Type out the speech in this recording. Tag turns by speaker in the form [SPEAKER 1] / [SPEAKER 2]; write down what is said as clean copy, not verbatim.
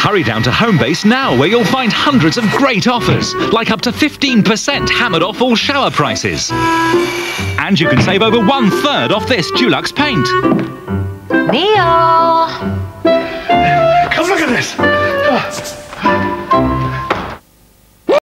[SPEAKER 1] Hurry down to Homebase now, where you'll find hundreds of great offers, like up to 15% hammered off all shower prices. And you can save over 1/3 off this Dulux paint.
[SPEAKER 2] Neil!